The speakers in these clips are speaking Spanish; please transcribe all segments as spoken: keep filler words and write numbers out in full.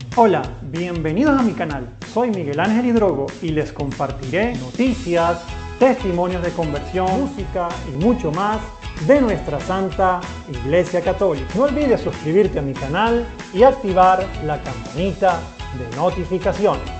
Hola, bienvenidos a mi canal. Soy Miguel Ángel Hidrogo y les compartiré noticias, testimonios de conversión, música y mucho más de nuestra Santa Iglesia Católica. No olvides suscribirte a mi canal y activar la campanita de notificaciones.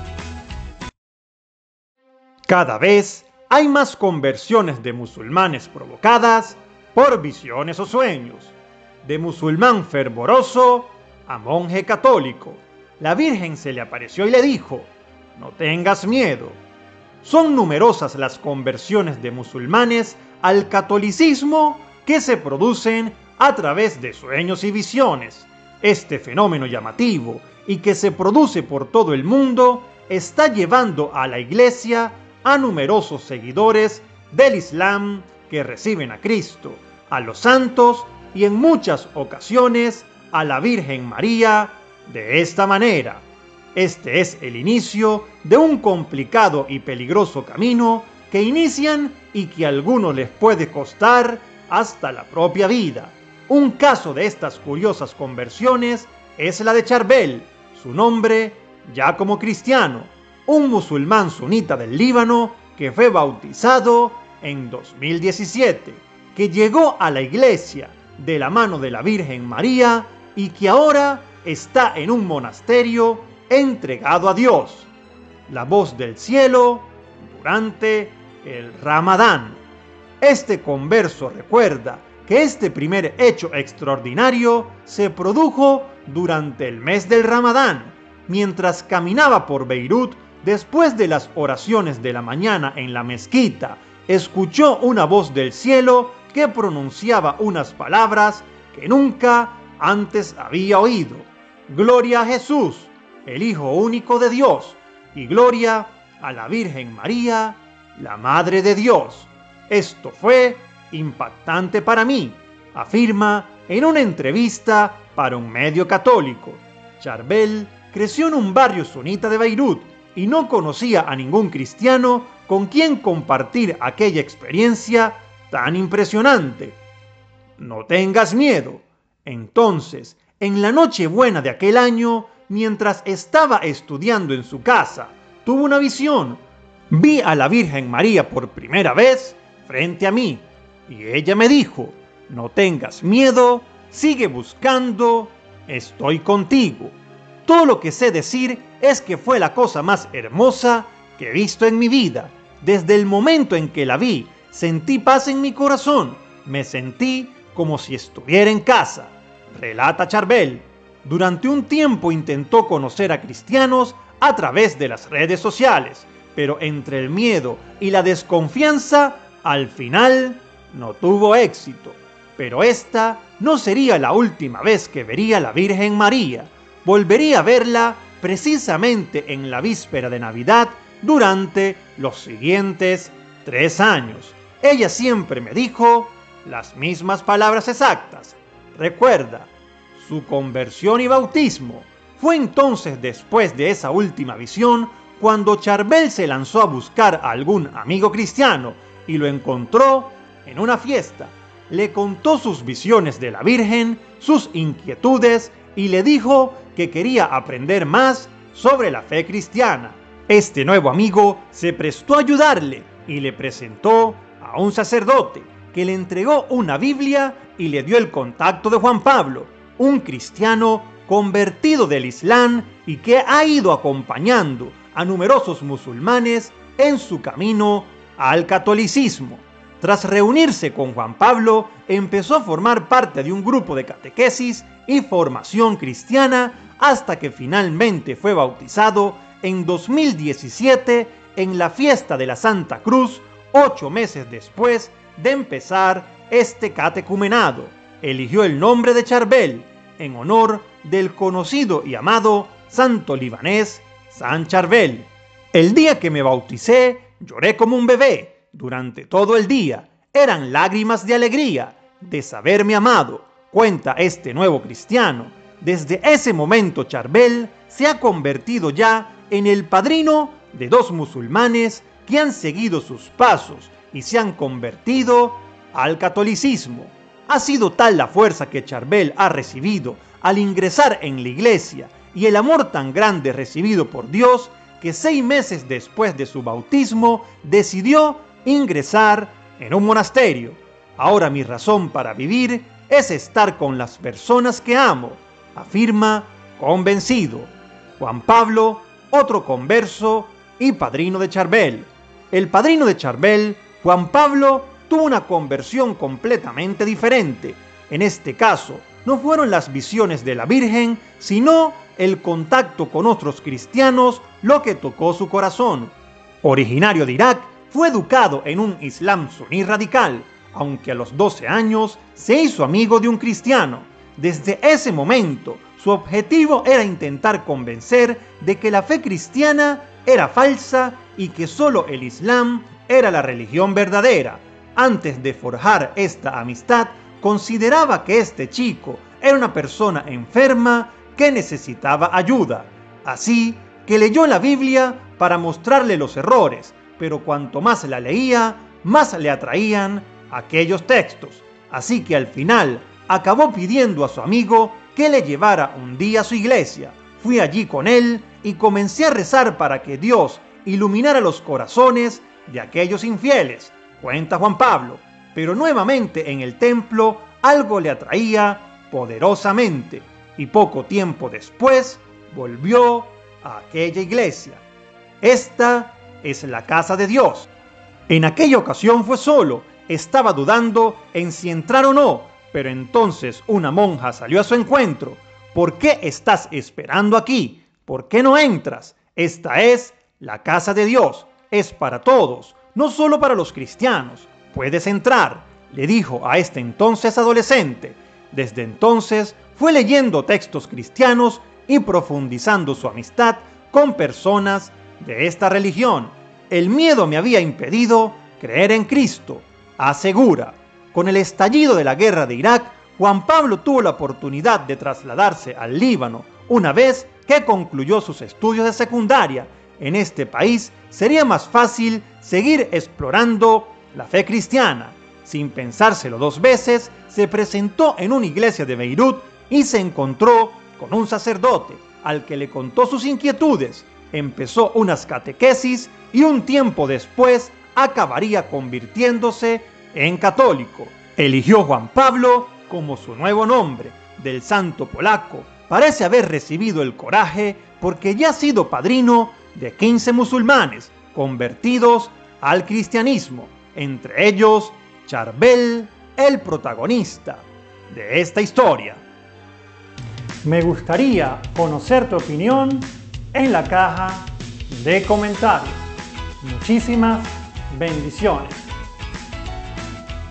Cada vez hay más conversiones de musulmanes provocadas por visiones o sueños. De musulmán fervoroso a monje católico, la Virgen se le apareció y le dijo: no tengas miedo. Son numerosas las conversiones de musulmanes al catolicismo que se producen a través de sueños y visiones. Este fenómeno llamativo y que se produce por todo el mundo está llevando a la Iglesia a numerosos seguidores del Islam que reciben a Cristo, a los santos y en muchas ocasiones a la Virgen María de esta manera. Este es el inicio de un complicado y peligroso camino que inician y que a algunos les puede costar hasta la propia vida. Un caso de estas curiosas conversiones es la de Charbel, su nombre ya como cristiano, un musulmán sunita del Líbano que fue bautizado en dos mil diecisiete, que llegó a la iglesia de la mano de la Virgen María y que ahora está en un monasterio entregado a Dios. La voz del cielo durante el Ramadán. Este converso recuerda que este primer hecho extraordinario se produjo durante el mes del Ramadán, mientras caminaba por Beirut después de las oraciones de la mañana en la mezquita. Escuchó una voz del cielo que pronunciaba unas palabras que nunca antes había oído. Gloria a Jesús, el Hijo único de Dios, y gloria a la Virgen María, la Madre de Dios. Esto fue impactante para mí, afirma en una entrevista para un medio católico. Charbel creció en un barrio sunita de Beirut y no conocía a ningún cristiano con quien compartir aquella experiencia tan impresionante. No tengas miedo. Entonces, en la Nochebuena de aquel año, mientras estaba estudiando en su casa, tuvo una visión. Vi a la Virgen María por primera vez frente a mí, y ella me dijo: no tengas miedo, sigue buscando, estoy contigo. Todo lo que sé decir es que fue la cosa más hermosa que he visto en mi vida. Desde el momento en que la vi, sentí paz en mi corazón, me sentí como si estuviera en casa, relata Charbel. Durante un tiempo intentó conocer a cristianos a través de las redes sociales, pero entre el miedo y la desconfianza, al final no tuvo éxito. Pero esta no sería la última vez que vería a la Virgen María. Volvería a verla precisamente en la víspera de Navidad durante los siguientes tres años. Ella siempre me dijo las mismas palabras exactas. Recuerda, su conversión y bautismo fue entonces después de esa última visión cuando Charbel se lanzó a buscar a algún amigo cristiano y lo encontró en una fiesta. Le contó sus visiones de la Virgen, sus inquietudes y le dijo que quería aprender más sobre la fe cristiana. Este nuevo amigo se prestó a ayudarle y le presentó a un sacerdote que le entregó una Biblia y le dio el contacto de Juan Pablo, un cristiano convertido del Islam y que ha ido acompañando a numerosos musulmanes en su camino al catolicismo. Tras reunirse con Juan Pablo, empezó a formar parte de un grupo de catequesis y formación cristiana hasta que finalmente fue bautizado en dos mil diecisiete en la fiesta de la Santa Cruz, ocho meses después de empezar este catecumenado. Eligió el nombre de Charbel en honor del conocido y amado santo libanés San Charbel. El día que me bauticé, lloré como un bebé durante todo el día. Eran lágrimas de alegría de saberme amado, cuenta este nuevo cristiano. Desde ese momento Charbel se ha convertido ya en el padrino de dos musulmanes que han seguido sus pasos y se han convertido al catolicismo. Ha sido tal la fuerza que Charbel ha recibido al ingresar en la iglesia y el amor tan grande recibido por Dios que seis meses después de su bautismo decidió ingresar en un monasterio. Ahora mi razón para vivir es estar con las personas que amo, afirma convencido Juan Pablo, otro converso y padrino de Charbel. El padrino de Charbel, Juan Pablo, tuvo una conversión completamente diferente. En este caso, no fueron las visiones de la Virgen, sino el contacto con otros cristianos lo que tocó su corazón. Originario de Irak, fue educado en un Islam suní radical, aunque a los doce años se hizo amigo de un cristiano. Desde ese momento, su objetivo era intentar convencer de que la fe cristiana era falsa y que solo el Islam era la religión verdadera. Antes de forjar esta amistad, consideraba que este chico era una persona enferma que necesitaba ayuda. Así que leyó la Biblia para mostrarle los errores, pero cuanto más la leía, más le atraían aquellos textos. Así que al final acabó pidiendo a su amigo que le llevara un día a su iglesia. Fui allí con él y comencé a rezar para que Dios iluminara los corazones de aquellos infieles, cuenta Juan Pablo. Pero nuevamente en el templo algo le atraía poderosamente y poco tiempo después volvió a aquella iglesia. Esta es la casa de Dios. En aquella ocasión fue solo, estaba dudando en si entrar o no, pero entonces una monja salió a su encuentro. ¿Por qué estás esperando aquí? ¿Por qué no entras? Esta es la casa de Dios, es para todos, no solo para los cristianos. Puedes entrar, le dijo a este entonces adolescente. Desde entonces fue leyendo textos cristianos y profundizando su amistad con personas de esta religión. El miedo me había impedido creer en Cristo, asegura. Con el estallido de la guerra de Irak, Juan Pablo tuvo la oportunidad de trasladarse al Líbano una vez que concluyó sus estudios de secundaria. En este país sería más fácil seguir explorando la fe cristiana. Sin pensárselo dos veces, se presentó en una iglesia de Beirut y se encontró con un sacerdote al que le contó sus inquietudes. Empezó unas catequesis y un tiempo después acabaría convirtiéndose en católico. Eligió Juan Pablo como su nuevo nombre. Del santo polaco parece haber recibido el coraje porque ya ha sido padrino de quince musulmanes convertidos al cristianismo, entre ellos Charbel, el protagonista de esta historia. Me gustaría conocer tu opinión en la caja de comentarios. Muchísimas bendiciones.